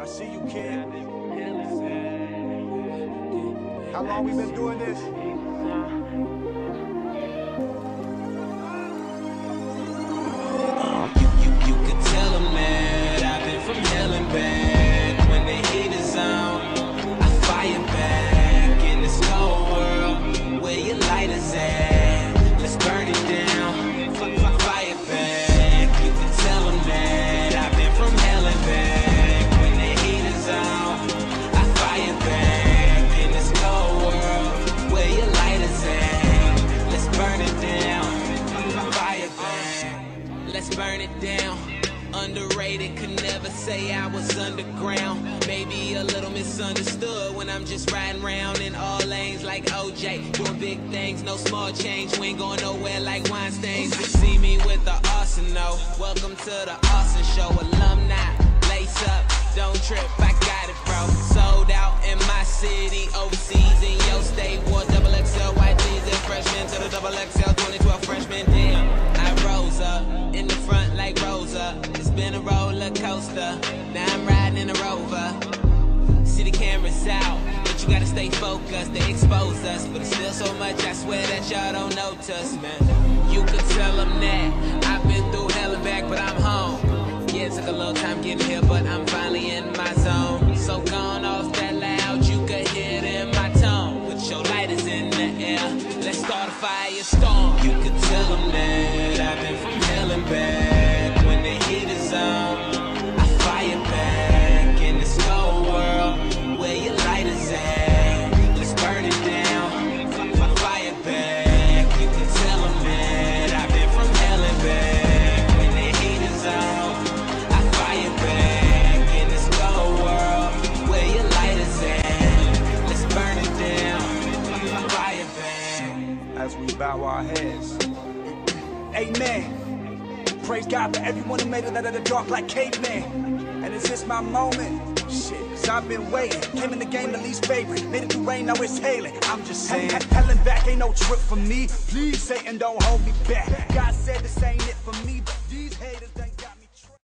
see you, kid. How long we been doing this? You could tell them that I've been from hell and back. When the heat is on, I fire back. In this cold world, where your light is at, let's burn it down, fire back. You could tell them that I've been from hell and back. When the heat is on, I fire back. In this cold world, where your light is at, let's burn it down, fire back. Let's burn it down. Underrated, could never say I was underground. Maybe a little misunderstood when I'm just riding around in all lanes like OJ. Doing big things, no small change. We ain't going nowhere like Weinstein's. You see me with the arsenal. Welcome to the Austin Show. Alumni, lace up, don't trip, I got it, bro. Sold out in my city, overseas in your state. Wore double XL white jeans and freshmen to the double XL 2012 freshman. Damn, I rose up in the front like Rosa. It's been a roller coaster. Now I'm riding in a Rover. See the cameras out, but you gotta stay focused. They expose us, but it's still so much. I swear that y'all don't notice, man. You could tell them that I've been through hell and back, but I'm home. Yeah, it took a little time getting here, but I'm finally in my zone. So gone off that loud, you could hear it in my tone. Put your lighters in the air, let's start a firestorm. You could tell them that I've been from hell and back. When the heat is on, I fire back. In this cold world, where your light is at, let's burn it down, fire back. You can tell them that I've been from hell and back. When the heat is on, I fire back. In this cold world, where your light is at, let's burn it down, fire back. As we bow our heads. Amen. Praise God for everyone who made it out of the dark like caveman. And is this my moment? Shit, cause I've been waiting. Came in the game the least favorite. Made it through rain, now it's hailing. I'm just saying, hell and back ain't no trip for me. Please, Satan, don't hold me back. God said this ain't it for me, but these haters ain't got